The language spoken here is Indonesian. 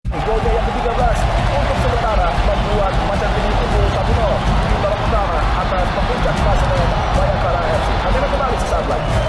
Golnya yang ke-13 untuk sementara membuat Macan Kuning unggul 1-0 di babak pertama atas Pemuncak Paseban Bayangkara FC. Kami kembali sesaat lagi.